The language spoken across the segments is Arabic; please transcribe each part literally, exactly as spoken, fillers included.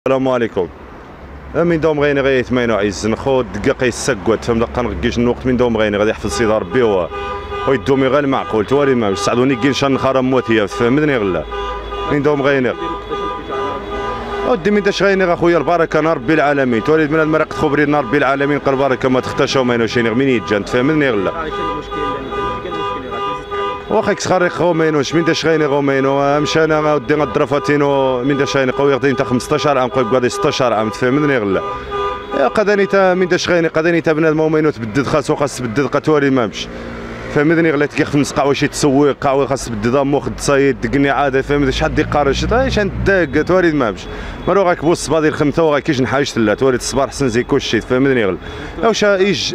السلام عليكم. من دوم غيني غاية ثمانية وعشرين خو دقيقة يسكوت فهم دقا نغكيش الوقت من دوم غيني غادي يحفظ سيدي ربي و ويدومي غير المعقول توالي ما سعدوني كي نشان خرم موتيا فهمتني غلا من دوم غيني ودي من داش غيني اخويا البركه نار ربي العالمين تولد من المرق خبري نار ربي العالمين قال البركه ما تختشوا ما ينوشيني من يتجان تفهمني غلا واخا كسخريق غومينوش من داش غيني غومينو مشى انا ودي غدرفاتينو من داش غيني قوي غادي انت خمسطاش عام قوي غادي ستطاش عام تفهمني غلا قداني تا من داش غيني قداني تا بنادم مومينو تبدد خاصو خاص تبدد قتوالي ما مش فهمتني غلات كي خمس قهوه شي تسويق قهوه خاص تبدد امو خد تصايد دقني عاد فهمت شحال يقارش اش نداق توالي ما مش مرو غاك بوس صبادي الخمسه وغاكيش نحايش لا توالي الصباح حسن زي كلشي فهمتني غل واش يج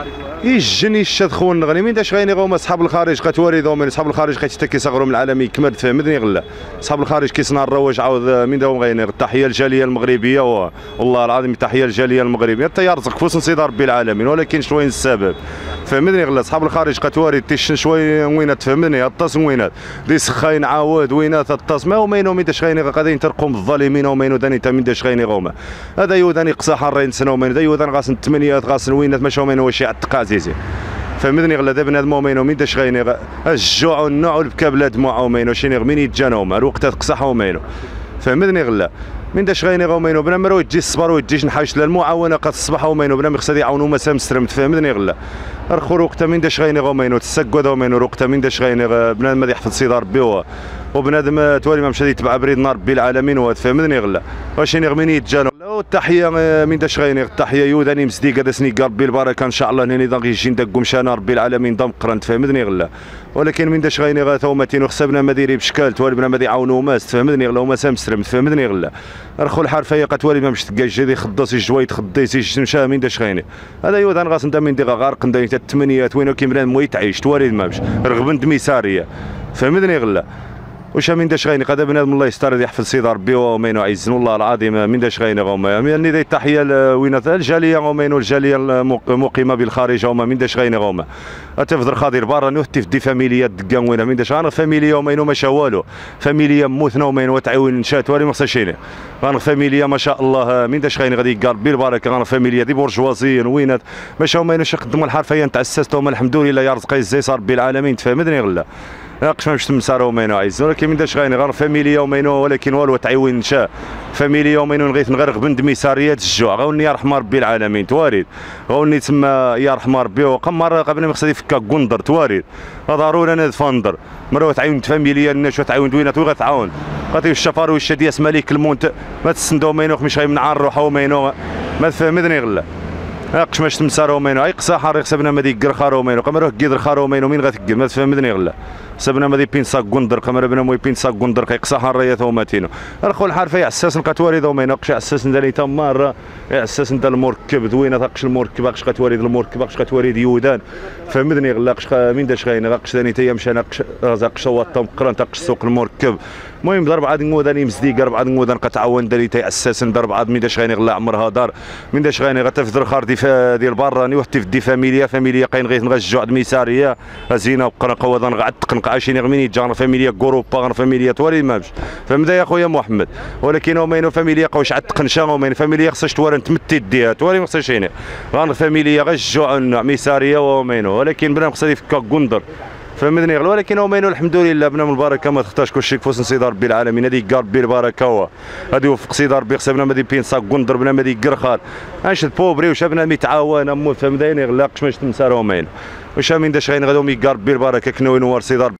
يجني الشاد خون غني من داش غيني غوما صحاب الخارج قتوالي دومين صحاب الخارج قيت حتى كيصغروا من العالمي كمل فهمتني غلا صحاب الخارج كيصنع الرواج عاود من داهم غيني التحيه للجاليه المغربيه والله العظيم التحيه للجاليه المغربيه حتى يرزق فوس نصيد ربي العالمين ولكن شويه السبب فهمتني غلا صحاب الخارج قتوالي تيش شويه وينات فهمتني الطاس وينات دي سخاين عاود وينات الطاس ما ومينو من داش غيني غادي ترقم بالظالمين ومينو داني تا من داش غيني غوما هذا يوداني قصا حرين سنه ومين هذا يودان غاسن الثمانيات غاسن وينات ماشي ومين واش يعتق عزيزي فهمتني غلا دابا بنادم ومينو من داش غيني الجوع والنوع والبكا بلا دموع ومينو شيني من يتجانهم الوقت تقصح ومينو فهمتني غلا من داش غيني غومينو بنا مرو يجي الصبر ويجيش نحاش للمعاونه قد الصباح ومينو بنا خصها يعاونوا مسام مسرم تفهمتني غلا رخو وقتها من داش غيني غومينو تسكوا ومينو وقتها من داش غيني بنادم ما يحفظ سيدي ربي وبنادم توالي ما مشى يتبع بريد نار ربي العالمين وتفهمتني غلا واش نغميني يتجانو والتحيه من داش غيني التحيه يوداني مسديقه داسني ربي البركه ان شاء الله ناني داغي يجي ندقو مشانا ربي العالمين ضم قرن تفهمتني غلا ولكن من داش غيني غا ثومتين وخصبنا ما ديري بشكال توالي بنا ما يعاونوا ماس تفهمتني غلا وما سامسرم تفهمتني غلا رخو الحرفيه قتوالي ما مش تلقى جدي خداس الجويد خديس يمشى من داش غيني هذا يودان غاس نتا من دي غارق نداني تا الثمانيات وينو كيمران مويت عيش توالي ما مش رغبن دميساريه فهمتني غلا واش من داش غيني قد بنادم الله يستر يحفظ سيدي ربي ومينو عزن والله العظيم من داش غيني غوما يعني دي تحيه لوين الجاليه غومينو الجاليه المقيمه بالخارج هما من داش غيني غوما تفضل خاضر برا نوتي في دي فاميليات دكان وين من داش انا فاميليا ومينو ما شا والو فاميليا موثنا ومينو وتعاون نشات ولي ما خصهاش انا فاميليا ما شاء الله من داش غيني غادي يقال بالبركه انا فاميليا دي بورجوازيين وينات باش هما ماشي خدموا الحرفيه تاسستهم الحمد لله يرزق الزي صار بالعالمين تفهمتني غلا ناقش ما باش تمسار ومينو عايز ولكن من داش غيني غير فاميليا ومينو ولكن والو تعيون نشا فاميليا ومينو نغيت نغرق بند ميساريات الجوع غاوني يرحم ربي العالمين تواريد غاوني تما يرحم ربي وقمر قبل ما خصني يفكا قندر تواريد ضروري انا فندر مرة تعاون فاميليا الناس تعاون وينات وغا تعاون قاتي الشفار والشدياس ملك المونت ما تسندو مينو مش غيمنع نروحو ومينو ما فهمتني غلا ناقش ماش تمسار ومينو اي قصا حريق سبنا ما ديك خار ومينو قمر كيدر خار ومينو مين غتقل ما تفهمتني غلا سبنا ما دي بينسا قندر قمر بنا موي بينسا قندر كيقصا حريات وماتينو الخو الحرفه يعساس القتواري ذو ما يناقش يعساس ندالي تا مره يعساس نتا المركب دوينه تاقش المركب باقش قتواري المركب باقش قتواري ديودان فهمتني غلا قش من داش غيني غاقش ثاني تا مشى ناقش زاقش وطم قران تاقش سوق المركب المهم ضرب عاد نوداني مزديق ربعه نودان قتعاون دالي تا اساسا ضرب عاد من داش غيني غلا عمرها دار من داش غيني غتفدر خار ديال براني وحتى في دي فاميليا فاميليا قاين غير نغجو عند ميساريه زينه وقرا قوضان غعتق نقعشيني غميني جان فاميليا كوروبا غير فاميليا توالي ما مش فهمت يا خويا محمد ولكن ومين فاميليا قوش عتق نشا ومين فاميليا خصهاش توالي تمتي ديها توالي ما خصهاش هنا غير فاميليا غجو ميساريه ومينو ولكن بنا خصها يفكا قندر فهمتني غير ولكن ومينو الحمد لله بنا من البركه ما تختارش كلشي كفوس نسيد ربي العالمين هذه قال ربي البركه هذه يوفق سيدي ربي خصنا ما دي بينسا قندر بنا ما دي قرخال اش بوبري وش بنا متعاون امو فهمتني غلاقش ماش تمسار ومين وش من داش غين غادي يقال ربي البركه كنوي نوار سيدي